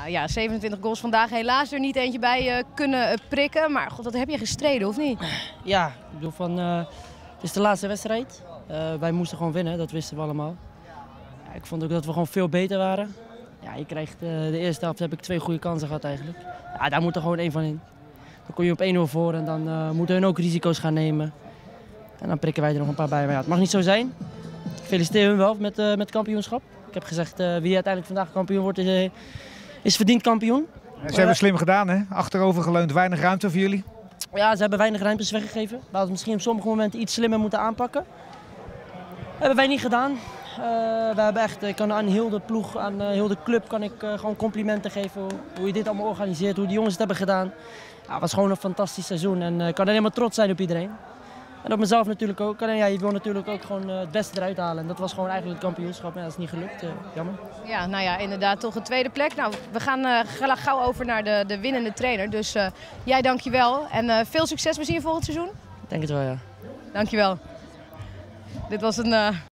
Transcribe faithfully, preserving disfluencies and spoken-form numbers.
Nou ja, zevenentwintig goals vandaag, helaas er niet eentje bij uh, kunnen uh, prikken. Maar god, dat heb je gestreden, of niet? Ja, ik bedoel van, uh, het is de laatste wedstrijd. Uh, wij moesten gewoon winnen, dat wisten we allemaal. Ja, ik vond ook dat we gewoon veel beter waren. Ja, je krijgt, uh, de eerste helft heb ik twee goede kansen gehad eigenlijk. Ja, daar moet er gewoon één van in. Dan kom je op één nul voor en dan uh, moeten hun ook risico's gaan nemen. En dan prikken wij er nog een paar bij. Maar ja, het mag niet zo zijn. Ik feliciteer hun wel met, uh, met het kampioenschap. Ik heb gezegd, uh, wie uiteindelijk vandaag kampioen wordt, is, uh, is verdiend kampioen. Ze hebben slim gedaan, hè? Achterover geleund, weinig ruimte voor jullie. Ja, ze hebben weinig ruimtes weggegeven. We hadden het misschien op sommige momenten iets slimmer moeten aanpakken. Dat hebben wij niet gedaan. Uh, we hebben echt, ik kan aan heel de ploeg, aan uh, heel de club kan ik uh, gewoon complimenten geven. Hoe, hoe je dit allemaal organiseert, hoe die jongens het hebben gedaan. Ja, het was gewoon een fantastisch seizoen en uh, ik kan helemaal trots zijn op iedereen. En op mezelf natuurlijk ook. En ja, je wil natuurlijk ook gewoon uh, het beste eruit halen. En dat was gewoon eigenlijk het kampioenschap. Ja, dat is niet gelukt. Uh, jammer. Ja, nou ja, inderdaad toch een tweede plek. Nou, we gaan uh, gauw over naar de, de winnende trainer. Dus uh, jij dankjewel. En uh, veel succes. We zien je volgend seizoen. Ik denk het wel, ja. Dankjewel. Dit was een... Uh...